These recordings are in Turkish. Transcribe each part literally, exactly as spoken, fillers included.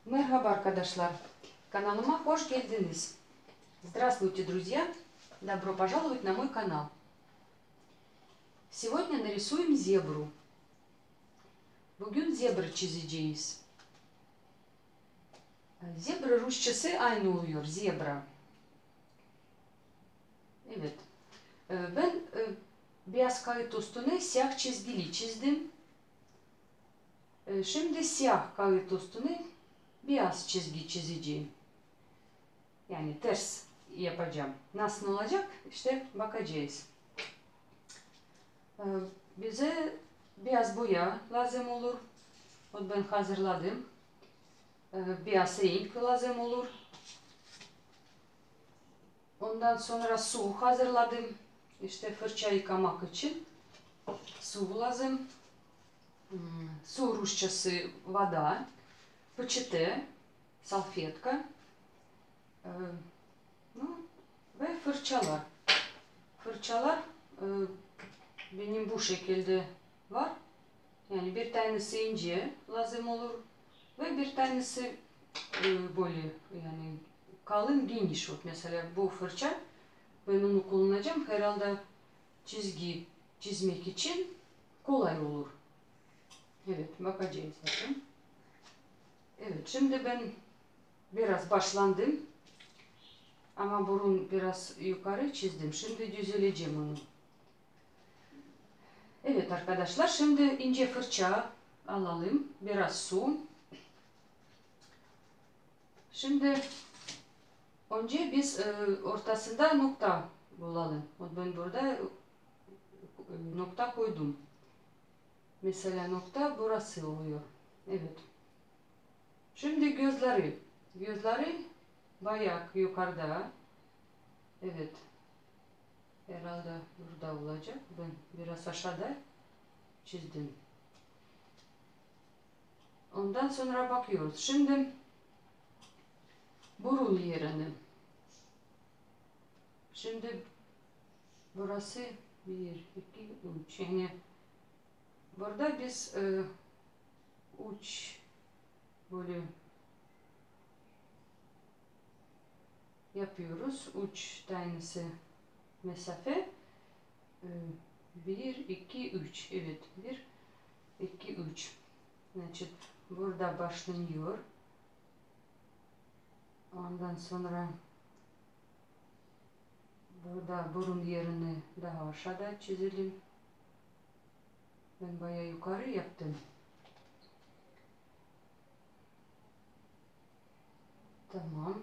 Merhaba arkadaşlar, kanalıma hoş geldiniz. Здравствуйте, друзья! Добро пожаловать на мой канал. Сегодня нарисуем зебру. Bugün zebra çizeceğiz. Zebra Rusçası aynı oluyor, zebra. Evet. Ben beyaz kağıt üstüne siyah çizgili çizdim. Şimdi siyah kağıt üstüne beyaz çizgi çizeceğim. Yani ters yapacağım. Nasıl olacak? İşte bakacağız. Bize beyaz boya lazım olur. Ben hazırladım. Beyaz renk lazım olur. Ondan sonra su hazırladım. İşte fırça yıkamak için su lazım. Su Rusçası вода, peçete, salfetka ve fırçalar. Fırçalar benim bu şekilde var. Yani bir tanesi ince lazım olur ve bir tanesi böyle yani kalın geniş. Mesela bu fırça ben onu kullanacağım. Herhalde çizgi çizmek için kolay olur. Evet, bakacağız zaten. Evet, şimdi ben biraz başlandım. Ama burun biraz yukarı çizdim. Şimdi düzeleceğim onu. Evet arkadaşlar, şimdi ince fırça alalım. Biraz su. Şimdi önce biz ortasında nokta bulalım. Ben burada nokta koydum. Mesela nokta burası oluyor. Evet. Şimdi gözleri. Gözleri bayağı yukarıda. Evet. Herhalde burada olacak. Ben biraz aşağıda çizdim. Ondan sonra bakıyoruz. Şimdi burun yerini. Şimdi burası bir, iki, üç. Yani burada biz e, uç böyle yapıyoruz. Uç tanesi mesafe. bir, iki, üç. Evet. bir, iki, üç. Значит, burada başlanıyor. Ondan sonra burada burun yerini daha aşağıda çizelim. Ben bayağı yukarı yaptım. Tamam.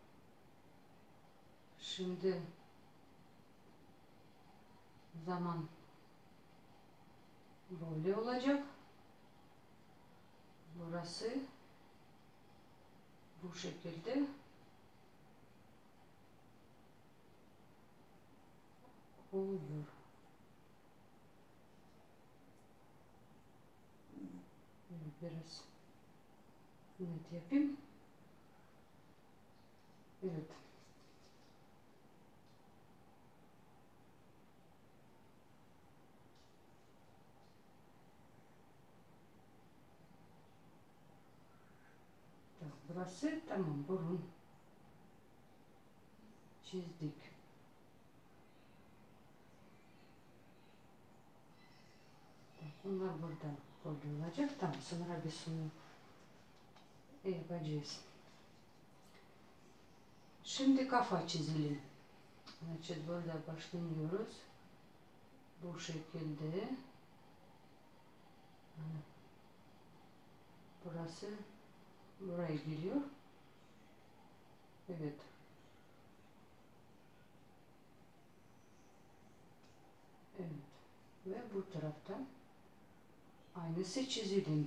Şimdi zaman böyle olacak. Burası bu şekilde oluyor. Biraz net yapayım. Evet. Burası tamam, burun çizdik. Bunlar burada olacak. Tamam, sonra biz bunu yapacağız. Şimdi kafa çizelim. Значит, burada başlıyoruz. Bu şekilde. Burası buraya geliyor. Evet. Evet. Ve bu taraftan aynısı çizelim.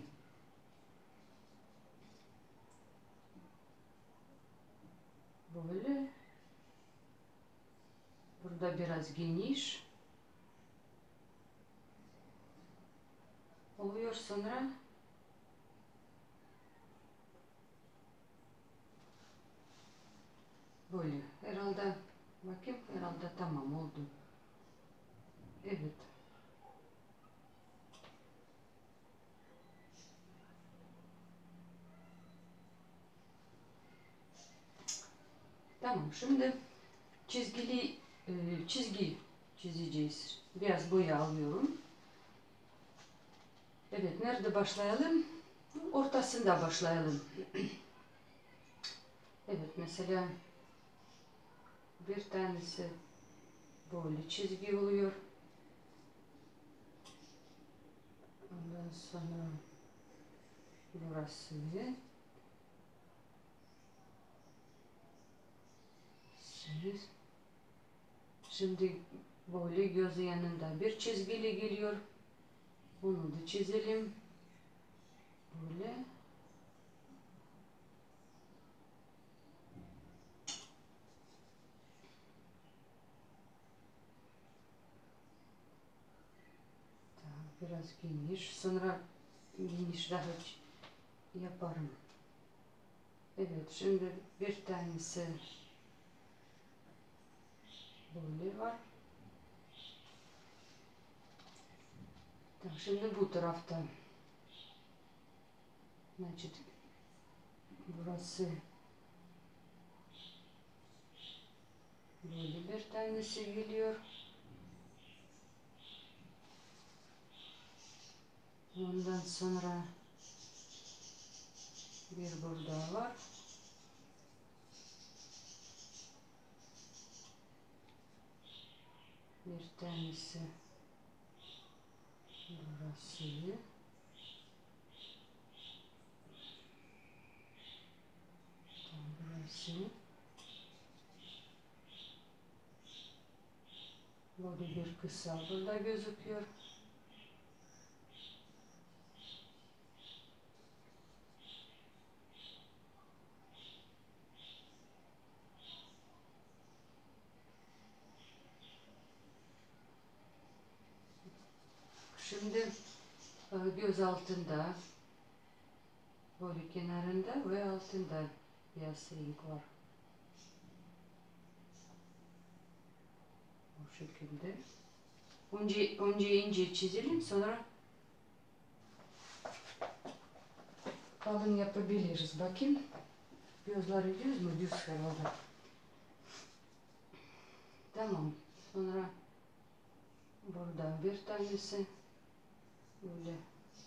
Böyle. Burada biraz geniş oluyor, sonra böyle. Herhalde bakayım, herhalde tamam oldu. Evet. Tamam, şimdi çizgili e, çizgi çizeceğiz. Biraz boya alıyorum. Evet, nerede başlayalım? Ortasında başlayalım. Evet, mesela bir tanesi böyle çizgi oluyor. Ondan sonra burası şimdi böyle gözü yanında bir çizgili geliyor. Onu da çizelim. Böyle. Biraz geniş. Sonra geniş daha yaparım. Evet, şimdi bir tanesi böyle var. Tamam, şimdi bu taraftan. Значит, burası böyle bir tanesi geliyor. Ondan sonra bir burada var. Bir tanesi burası. Burası. Böyle bir kısa burada gözüküyor. Şimdi göz altında, böyle kenarında ve altında beyaz renk var. Bu şekilde. Önce, önce ince çizelim, sonra kalın yapabiliriz. Bakayım. Gözleri düz mü? Düz herhalde. Tamam. Sonra burada bir tanesi böyle.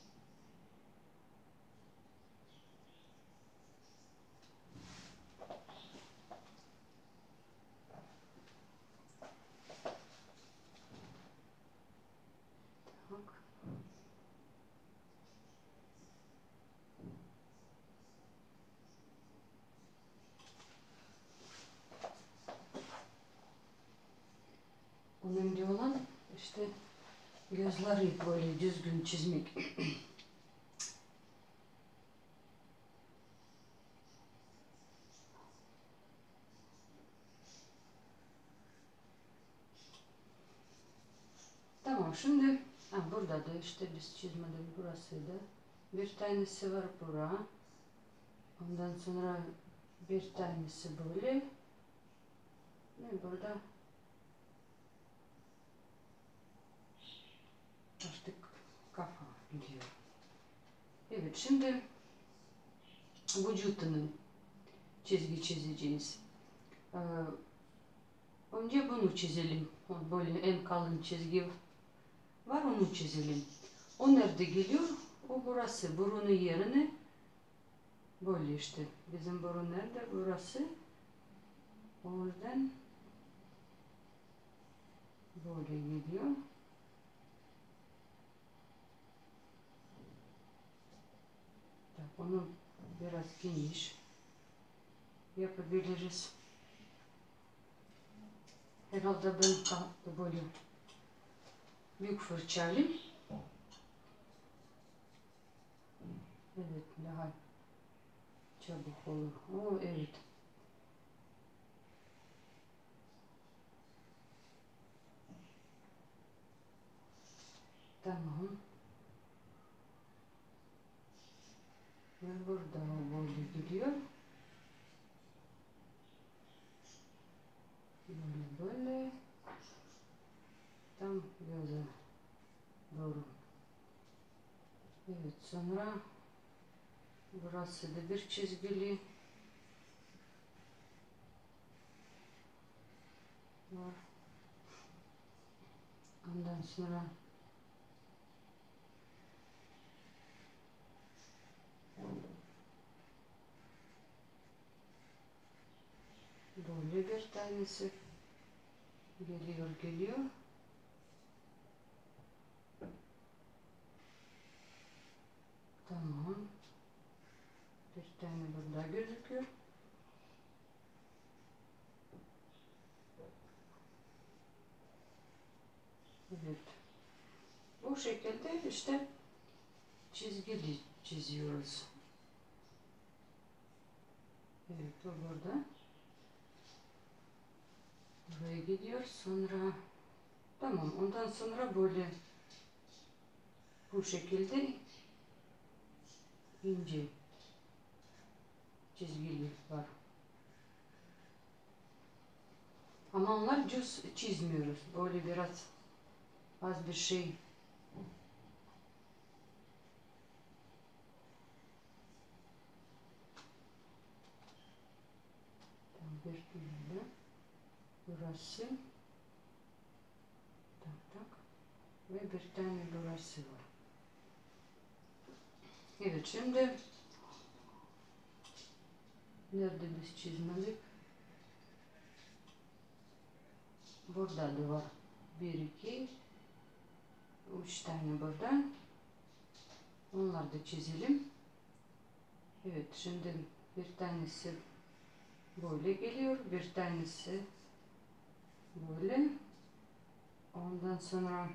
Bak. Önemli olan işte gözleri böyle düzgün çizmek. Tamam, şimdi ha, burada da işte biz çizmedik, burasıydı. Bir tanesi var bura. Ondan sonra bir tanesi böyle. Ne burada? Artık kafa gidiyor. Evet, şimdi vücudunun çizgi çizeceğiz. Ee, önce bunu çizelim. Böyle en kalın çizgi var, onu çizelim. O nerede geliyor? O burası. Burunun yerine böyle işte. Bizim burun nerede? Burası. O yüzden böyle geliyor. Onu biraz geniş yapabiliriz. Herhalde ben böyle büyük fırçayla. Evet, daha çabuk olur. O evet. Tamam. Ve burada böyle gidiyor. Böyle böyle. Tam göze doğru. Evet, sonra burası da bir çizgili. var. Ondan sonra böyle bir tanesi geliyor geliyor. Tamam. Bir tane burada gözüküyor. Evet. Bu şekilde işte çizgili çiziyoruz. Evet, o burada. Buraya gidiyor. Sonra tamam. Ondan sonra böyle bu şekilde ince çizgili var. Ama onlar düz çizmiyoruz. Böyle biraz az bir şey. Bir tane burası. Tak tak. Ve bir tane burası var. Evet, şimdi nerede biz çizmedik? Burada da var. Bir, iki, üç tane burada. Onları da çizelim. Evet, şimdi bir tanesi böyle geliyor. Bir tanesi böyle. Ondan sonra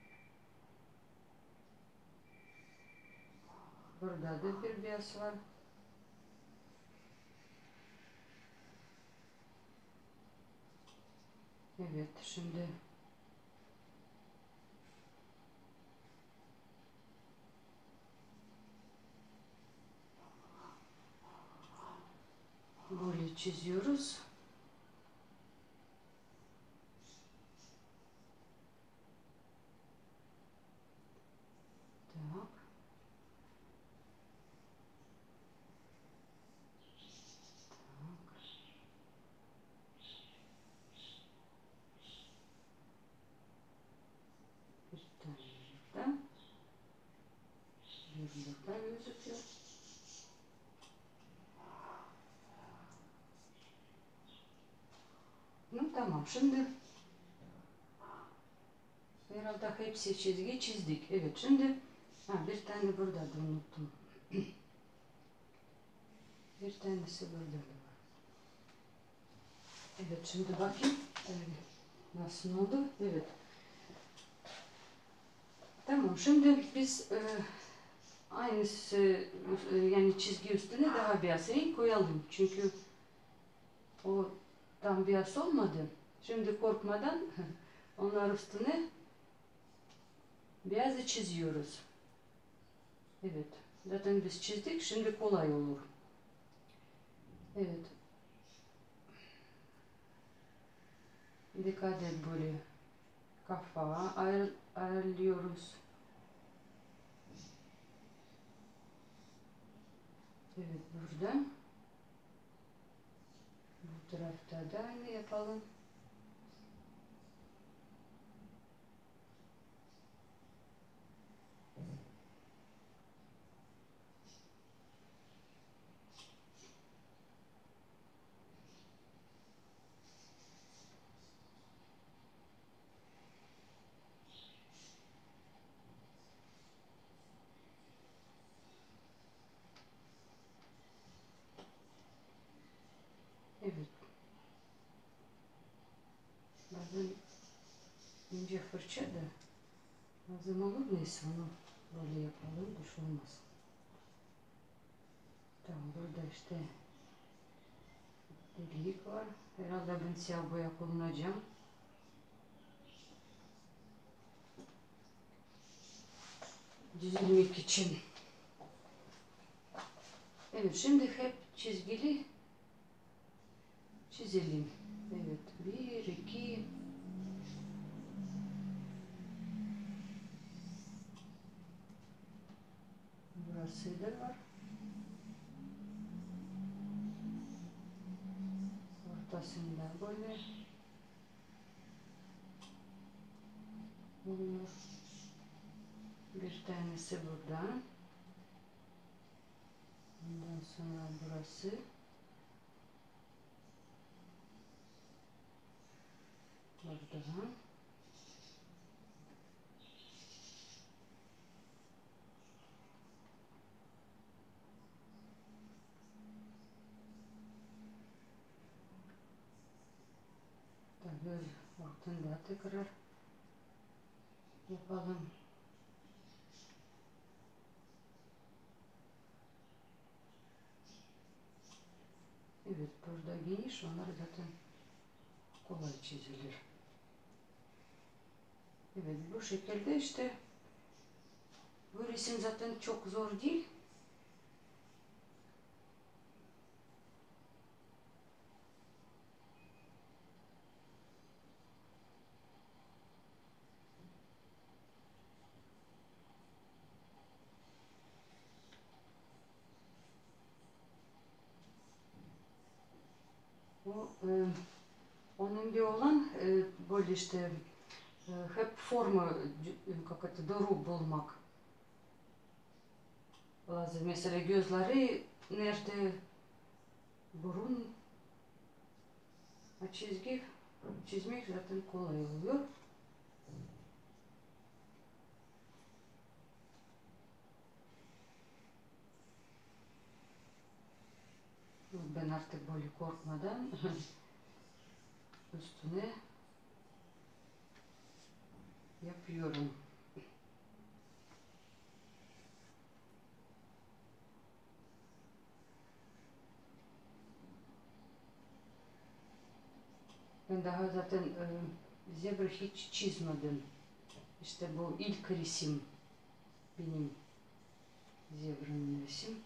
burada da bir beyaz var. Evet, şimdi böyle çiziyoruz. Tak. Bir tane burada. Bir burada gözüküyor. Ну, tamam. Şimdi herhalde hepsi çizgi çizdik. Evet, şimdi ha, bir tane burada da unuttum. Bir tanesi burada da var. Evet, şimdi bakayım. Evet, nasıl oldu? Evet. Tamam, şimdi biz e, aynısı e, yani çizgi üstüne daha beyaz renk koyalım. Çünkü o tam beyaz olmadı. Şimdi korkmadan onlar üstüne beyazı çiziyoruz. Evet. Zaten biz çizdik. Şimdi kolay olur. Evet. Dikkat et böyle kafa ayır, ayarlıyoruz. Evet, burada. Bu tarafta da aynı yapalım. Evet. Bazen ince fırça da lazım olur. Neyse onu böyle yapalım. Düş olmasın. Tamam, burada işte delik var. Herhalde ben siyah boya kullanacağım. Düzülmek için. Evet, şimdi hep çizgili çizelim. Evet, bir, iki, burası da var. Ortasında böyle. oluyor. Bir tanesi buradan. Ondan sonra burası. Buradan. Göz altında tekrar yapalım. Evet, burada geniş, onlar zaten kolay çizilir. Evet, bu şekilde işte bu resim zaten çok zor değil. Bu e, önemli olan e, böyle işte e, hep formu e, как это, doğru bulmak lazım. Mesela gözleri nerede, burun, çizgi çizmek zaten kolay oluyor. Ben artık böyle korkmadan üstüne yapıyorum. Ben daha zaten e, zebra hiç çizmedim. İşte bu ilk resim benim, zebranın resim.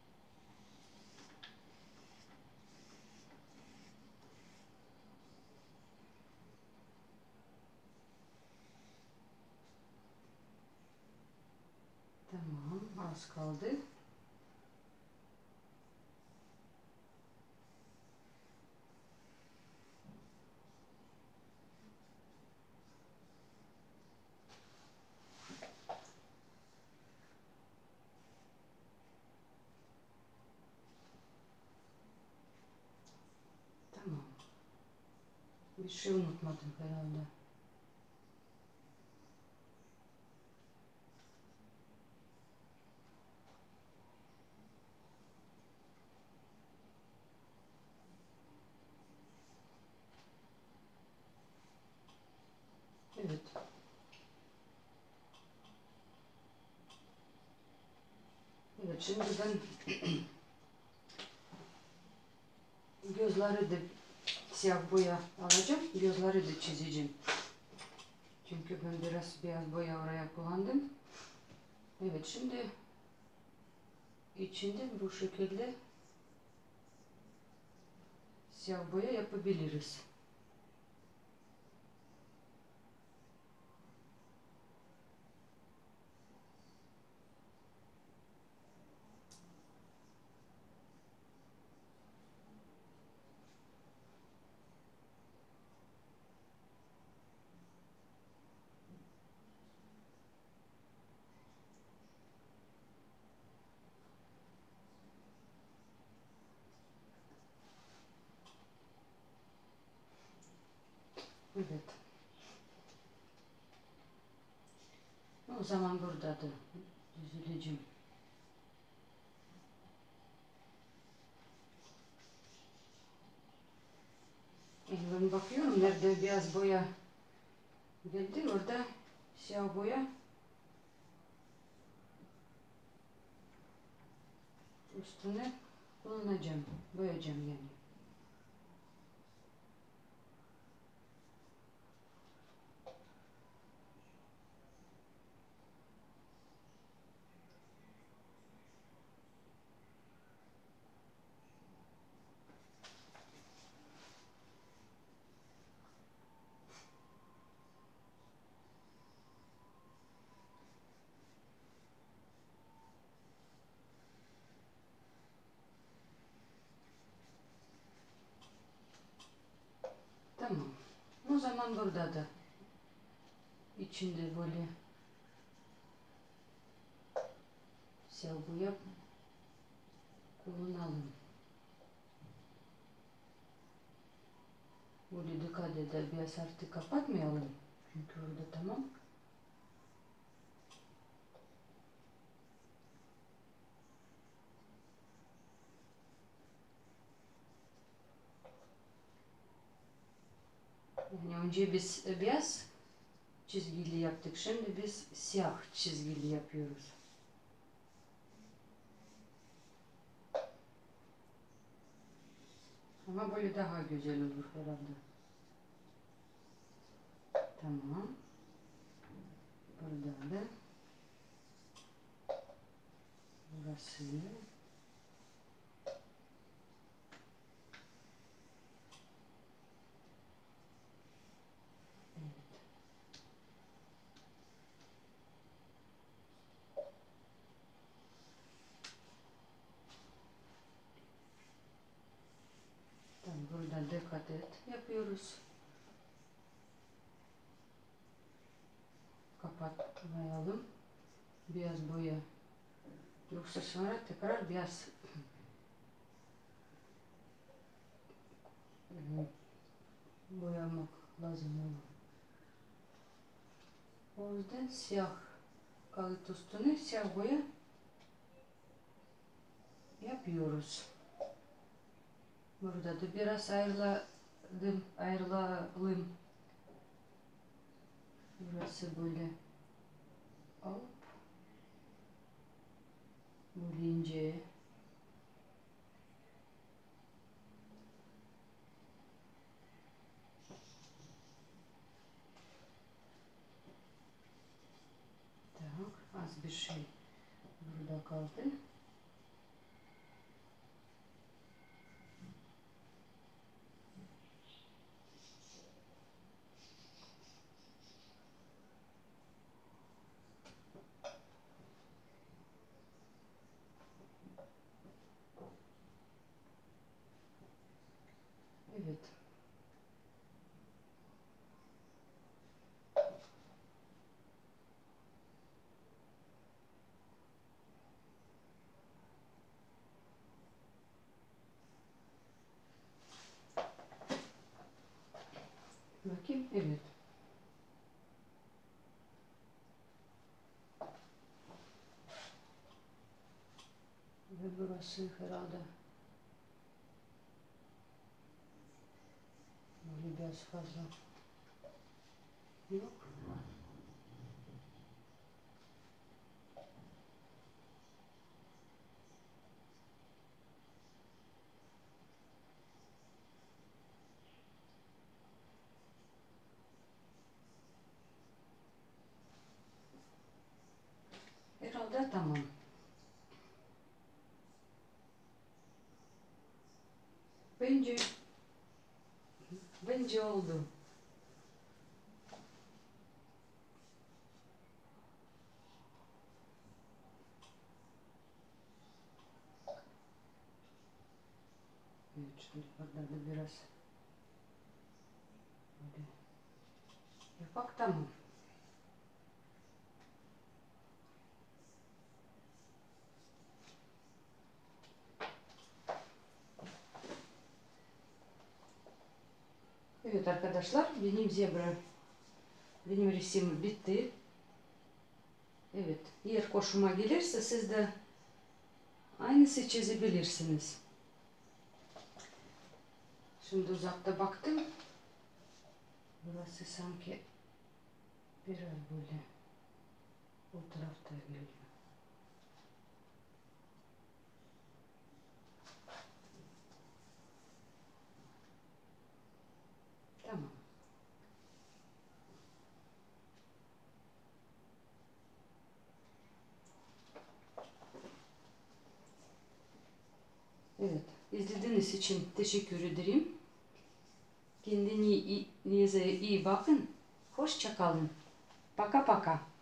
Tamam, az kaldı. Tamam. Bir şey unutmadım herhalde. Evet. Evet, şimdi ben gözleri de siyah boya alacağım. Gözleri de çizeceğim. Çünkü ben biraz beyaz boya oraya kullandım. Evet, şimdi içinde bu şekilde siyah boya yapabiliriz. Evet. O zaman burada da düzüleceğim. Yani ben bakıyorum nerede beyaz boya geldi, orada siyah boya üstüne kullanacağım, boyayacağım yani. Tamam. O zaman burada da içinde böyle siyah boya kullanalım. Böyle dikkat eder, biraz artık kapatmayalım. Çünkü orada tamam. Yani önce biz beyaz çizgili yaptık. Şimdi biz siyah çizgili yapıyoruz. Ama böyle daha güzel olur herhalde. Tamam. Buradan da burası. Buradan dikkat et. Yapıyoruz. Kapatmayalım. Beyaz boya. Yoksa sonra tekrar beyaz boyamak lazım olur. O yüzden siyah kağıt üstüne siyah boya yapıyoruz. Burada da biraz ayrıladım, ayrılalım. Burası böyle alıp böyle ince. Tak, az bir şey burada kaldı. Evet. Bakayım. Evet. Ve burası herhalde böyle biraz fazla yok. Herhalde tamam. Bence bence oldu. Evet, şimdi burada da biraz böyle yapak tamam. Evet arkadaşlar, benim zebra, benim resim bitti. Evet, eğer hoşuma gelirse siz de aynısı çizebilirsiniz. Şimdi uzakta baktım. Burası sanki biraz böyle o tarafta geliyor. Tamam. Evet, izlediğiniz için teşekkür ederim. Kendinize iyi bakın. Hoşça kalın. Paka paka.